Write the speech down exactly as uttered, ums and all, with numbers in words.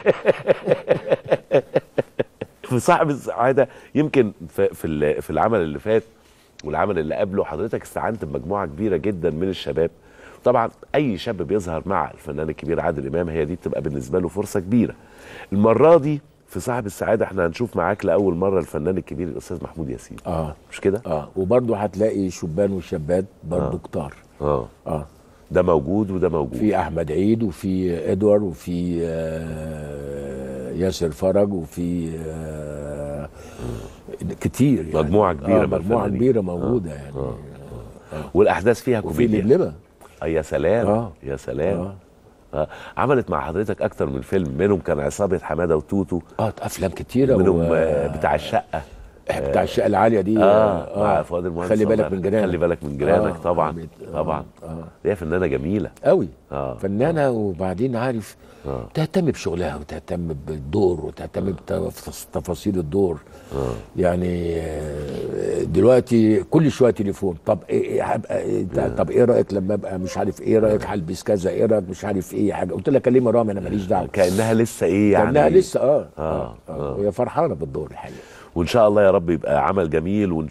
في صاحب السعاده يمكن في في في العمل اللي فات والعمل اللي قبله حضرتك استعنت بمجموعه كبيره جدا من الشباب. طبعا اي شاب بيظهر مع الفنان الكبير عادل امام هي دي بتبقى بالنسبه له فرصه كبيره. المره دي في صاحب السعاده احنا هنشوف معاك لاول مره الفنان الكبير الاستاذ محمود ياسين. اه مش كده؟ اه وبرضه هتلاقي شبان وشابات برضه آه. كتار. اه اه ده موجود وده موجود. في احمد عيد وفي ادوار وفي آه ياسر فرج وفي آه كتير يعني. مجموعه كبيره آه مجموعه كبيره موجوده آه. يعني آه. آه. والاحداث فيها كوميديا. وفي لبلبه. آه يا سلام. آه. يا سلام. آه. آه. عملت مع حضرتك اكتر من فيلم، منهم كان عصابه حماده وتوتو. اه افلام كتيره. منهم و... آه بتاع الشقه. بتاع الشقه العاليه دي. اه, آه. مع فؤاد المهندس. خلي بالك من جيرانك. خلي بالك من جيرانك. آه. طبعا آه. طبعا. آه. هي فنانه جميله قوي. آه. فنانه آه. وبعدين عارف آه. تهتم بشغلها وتهتم بالدور وتهتم بتفاصيل الدور. آه. يعني دلوقتي كل شويه تليفون، طب ايه هبقى طب ايه رايك لما ابقى مش عارف ايه رايك هلبس كذا، ايه رايك مش عارف ايه حاجه. قلت لها كلمه رامي انا ماليش دعوه. كانها لسه ايه يعني. كانها لسه اه اه, آه. آه. هي فرحانه بالدور الحقيقه. وان شاء الله يا رب يبقى عمل جميل.